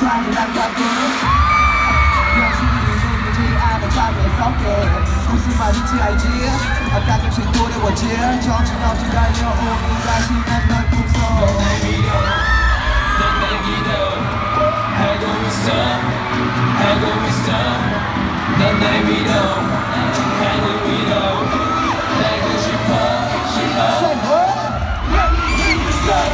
잔인한 감동은 현실이 되지 않아 잠에서게 무슨 말인지 알지? 가끔씩 두려워지 정신없이 달려오니 다시 난 널 품속 넌 날 믿어 넌 날 기도 알고 있어 알고 있어 넌 날 믿어 나를 믿어 알고 싶어 Let me hear you say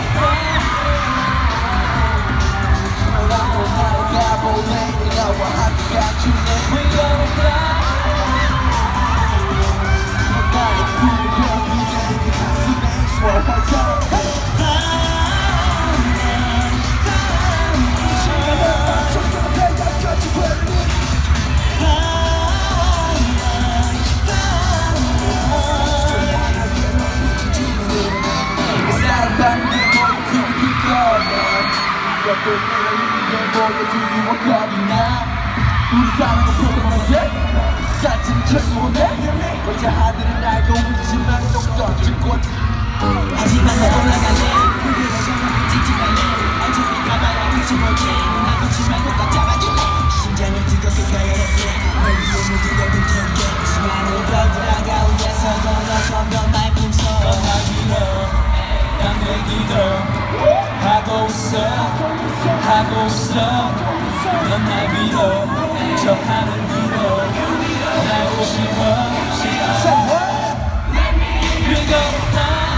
너라고 나를 가볼래 너와 함께 가줄래 We gonna fly 너만의 꿈을 펴기에 네 가슴에 수월 활짝 또 내가 있는 걸 보여주고 겁이 나 우리 사랑은 포도맛에 사진이 최소네 어제 하늘은 알고 있지만 또 던질 곳 하지만 나 올라갈래 그대로 정말 찍찍할래 어차피 가봐야 끝이 뭐지 눈 놓지 말고 꽉 잡아줄래 심장을 뜨겁게 가열할게 널 위해 모든 걸 불태울게 수많은 별들 한가운데서도 너 점점 날 품속 넌 날 믿어 난 내 기도 하고 있어 하고 있어 넌 날 믿어 저 하늘 믿어 알고 싶어 We gonna fly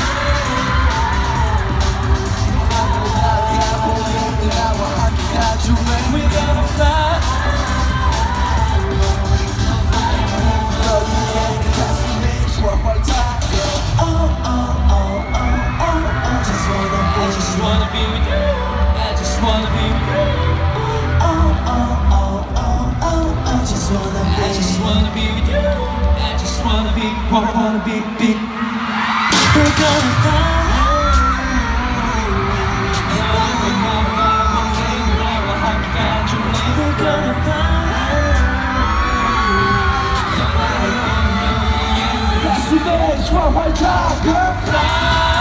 나와 함께 가줄래 We gonna fly 너 위에 내 가슴에 수월 활짝 I just wanna be with you I just wanna be with you I just wanna be with you I just wanna be We're gonna fly We're gonna fly 가슴에 수월 활짝 fly